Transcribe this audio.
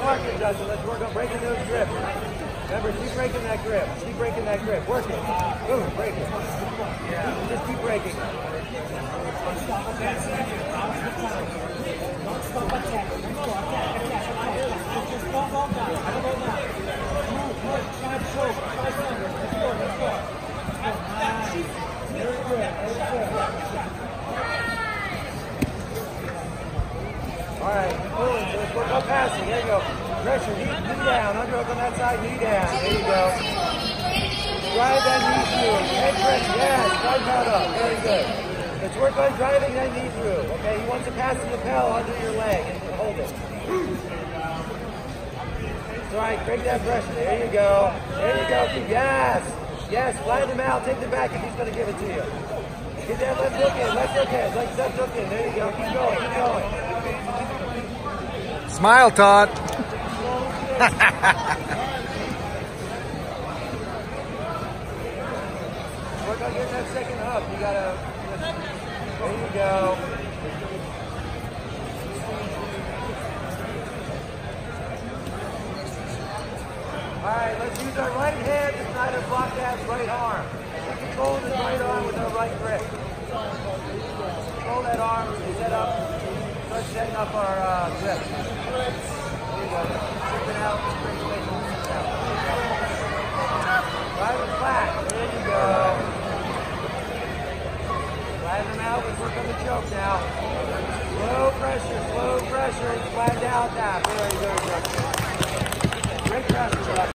marker, Justin. Let's work on breaking those grips. Remember, keep breaking that grip. Keep breaking that grip. Work it. Boom, break it. Just keep breaking it. All right, pulling. So let's work on passing. There you go. Pressure, knee down. Underhook on that side, knee down. There you go. Drive that knee through. Head pressure. Yeah, drive that up. Very good. Let's work on driving that knee through. Okay, he wants to pass the lapel under your leg and hold it. All right, break that pressure. There you go. There you go. Yes. Yes, flatten him out. Take the back if he's going to give it to you. Get that left hook in. Left hook in. Left hook in. There you go. Keep going. Keep going. Smile, Todd. Work on getting that second hook. You gotta. There you go. All right, let's use our right hand to try to block that right arm. Control the right arm with our right grip. Control that arm. Set up. Start setting up our grip. There you go. Stick it out. Straight away. Drive it flat. There you go. Flatten them out. Let's work on the choke now. Slow pressure. Slow pressure. Flatten out that. Very good.